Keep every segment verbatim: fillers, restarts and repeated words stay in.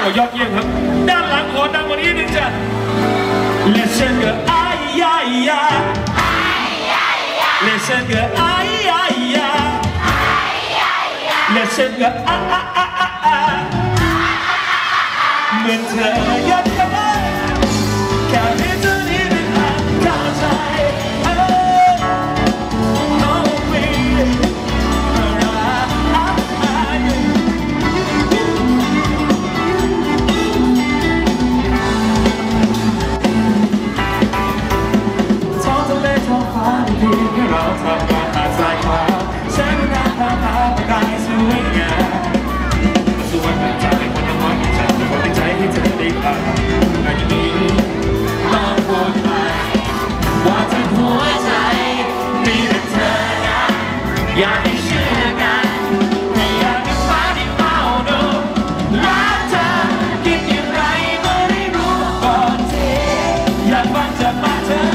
ยอดเยี่ยมครับด้านหลังขอดังกว่านี้นึงจ้ะ Listen girl อ้ายยายา Listen girl อ้ายยายา Listen girl อ้าอ้าอ้าอ้าอ้าเหมือนเธอยัดกันได้แค่เพียงเท่านี้เป็นทางเข้าใจเราทำงานหาสายขวาแสงหน้าพาพาประกายสวยงามสวยเป็นใจคนละน้อยฉันจะขอใจให้เธอได้ฟังในนี้ต้องพูดไปว่าทั้งหัวใจมีแต่เธอนะอยากให้เชื่อกันไม่อยากให้ฟ้าที่เฝ้าดูรักเธอคิดอย่างไรก็ได้รู้ก่อนทีอยากฟังจากปากเธอ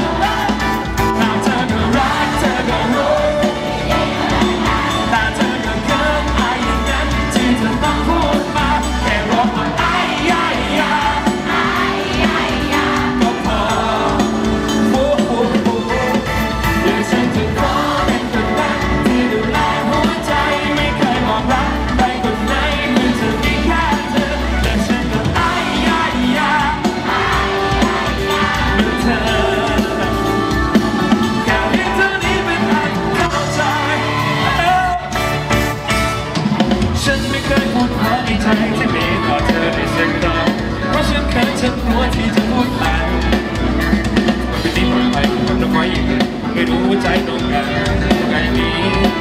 ที่จะพูดไปมันเป็นที่ปลอดภัยของน้องไม้ไม่รู้ใจตรงกันไงนี้